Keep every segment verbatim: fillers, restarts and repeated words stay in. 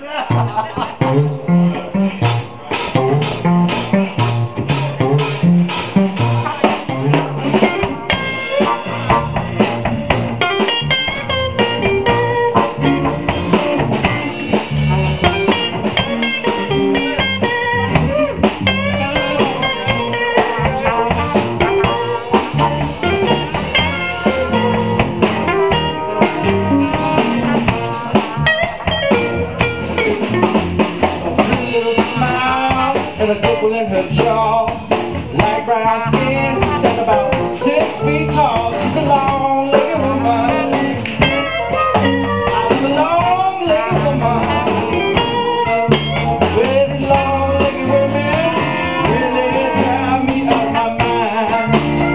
And a dimple in her jaw, light brown skin, she stand about six feet tall. She's a long-legged woman. I'm a long-legged woman. Well, these long-legged women really drive me out of my mind.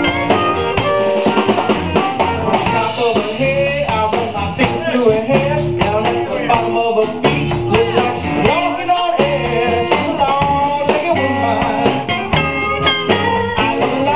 On top of her head, I run my fingers through her hair, down at the bottom of her feet, look like she's walking on air. She's a long I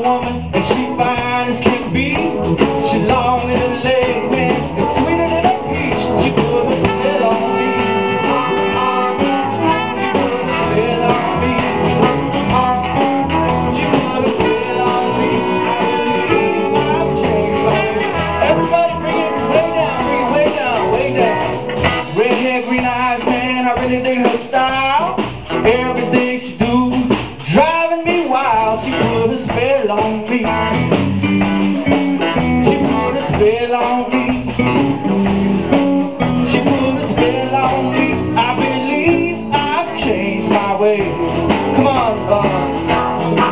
woman, and she fine as can be. She long in her leg, man, and sweeter than a peach. She put a spell on me. She put a spell on me. She put a spell on me. I believe I've changed my ways. Everybody bring it way down, bring it way down, way down. Red hair, green eyes, man, I really dig her style. Everything she do, driving me wild. She put a spell on me. She put a spell on me. She put a spell on me. I believe I've changed my ways. Come on, uh.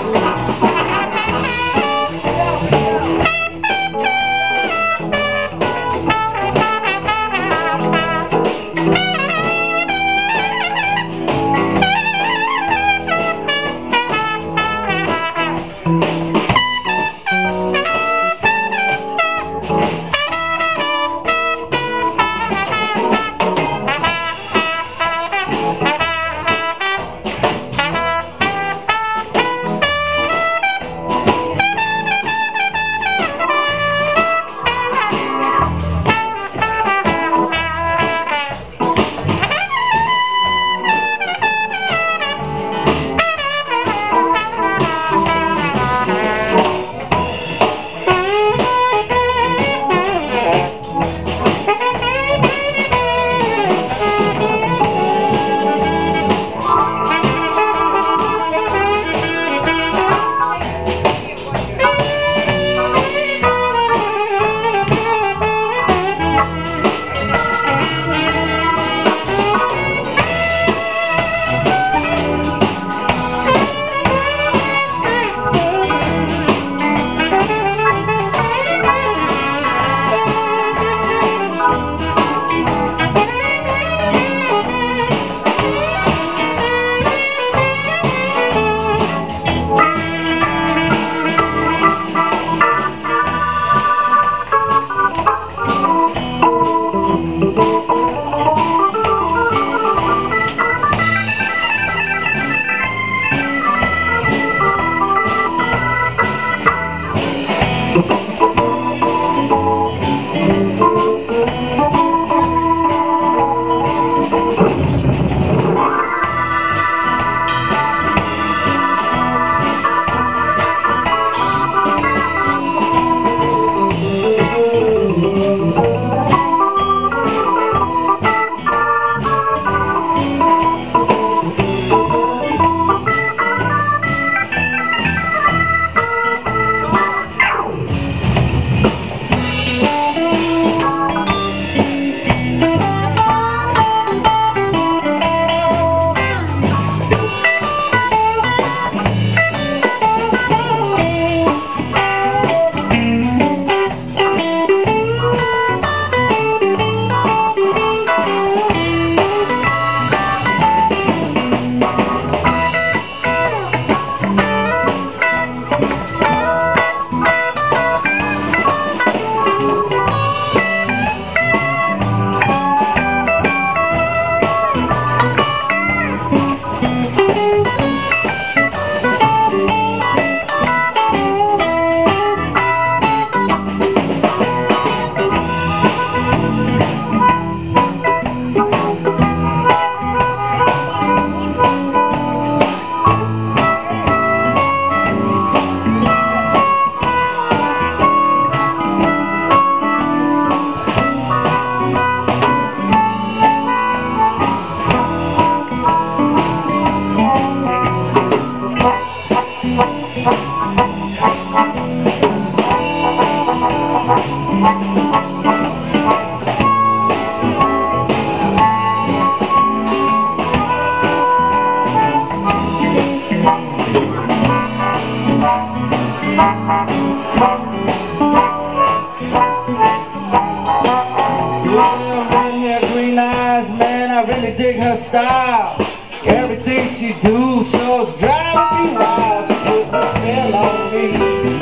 Dig her style. Everything she do shows driving me wild. She put a spell on me.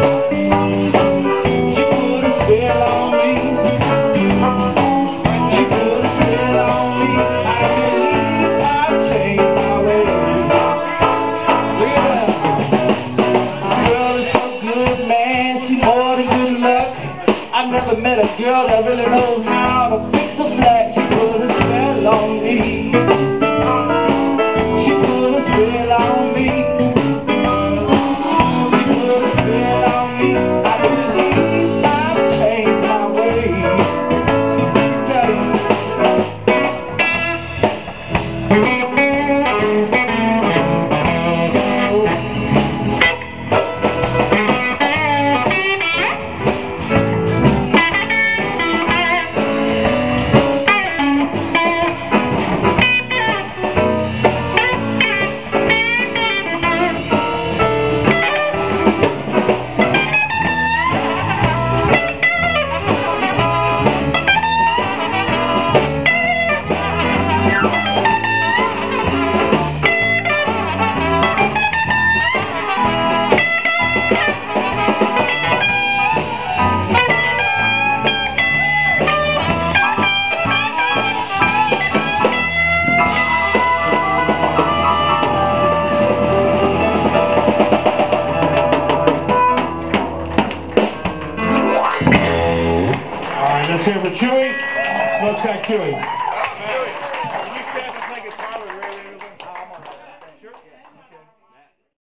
She put a spell on me. She put a spell on me. I believe I've changed my ways. Girl, girl is so good. Chewy. Smokestack Chewy.